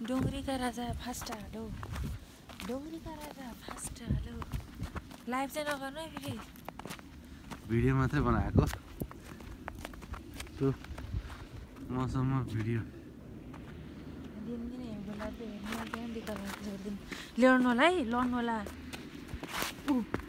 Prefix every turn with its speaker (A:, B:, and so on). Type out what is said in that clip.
A: डोंगरी का राजा फास्ट हालो डोंगरी का राजा फास्ट हालो लाइभ चाहिँ नगर्नु है फेरि
B: भिडियो मात्रै बनाएको त्यो मसँग भिडियो
A: दिनदिन हेर्नु लाग्यो हेर्नु लाग्यो दिक्कत छोडिदिनु ल्याउनु होला है लड्नु होला